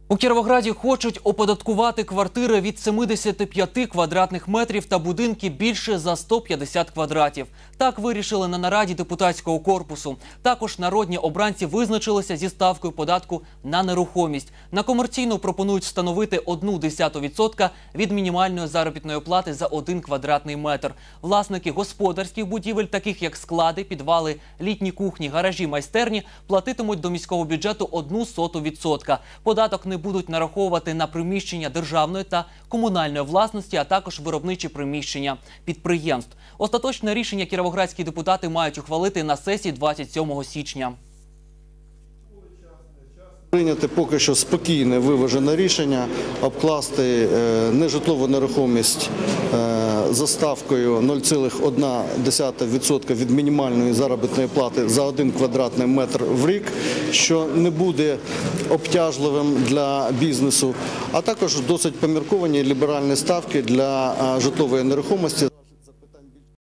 У Кіровограді хочуть оподаткувати квартири від 75 квадратних метрів та будинки більше за 150 квадратів. Так вирішили на нараді депутатського корпусу. Також народні обранці визначилися зі ставкою податку на нерухомість. На комерційну пропонують встановити 0,1% від мінімальної заробітної плати за 1 квадратний метр. Власники господарських будівель, таких як склади, підвали, літні кухні, гаражі, майстерні, платитимуть до міського бюджету 0,01%. Податок не будуть нараховувати на приміщення державної та комунальної власності, а також виробничі приміщення підприємств. Остаточне рішення кіровоградські депутати мають ухвалити на сесії 27 січня. Прийняти поки що спокійне, виважене рішення обкласти нежитлову нерухомість за ставкою 0,1% від мінімальної заробітної плати за 1 квадратний метр в рік, що не буде обтяжливим для бізнесу, а також досить помірковані ліберальні ставки для житлової нерухомості.